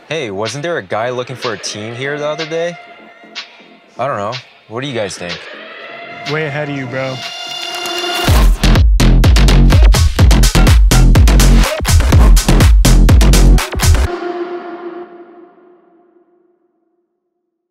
Hey, wasn't there a guy looking for a team here the other day? I don't know. What do you guys think? Way ahead of you, bro.